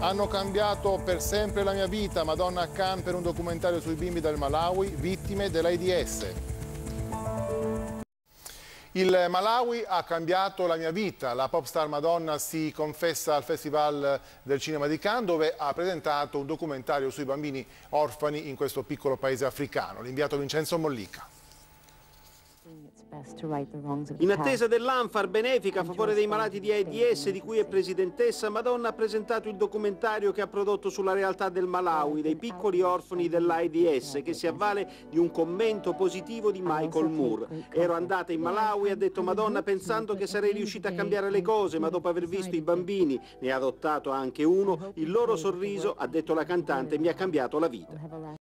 Hanno cambiato per sempre la mia vita, Madonna Khan per un documentario sui bimbi del Malawi, vittime dell'AIDS. Il Malawi ha cambiato la mia vita. La pop star Madonna si confessa al Festival del Cinema di Cannes, dove ha presentato un documentario sui bambini orfani in questo piccolo paese africano. L'inviato Vincenzo Mollica. In attesa dell'Anfar benefica a favore dei malati di AIDS di cui è presidentessa, Madonna ha presentato il documentario che ha prodotto sulla realtà del Malawi, dei piccoli orfani dell'AIDS, che si avvale di un commento positivo di Michael Moore. Ero andata in Malawi, ha detto Madonna, pensando che sarei riuscita a cambiare le cose, ma dopo aver visto i bambini, ne ha adottato anche uno, il loro sorriso, ha detto la cantante, mi ha cambiato la vita.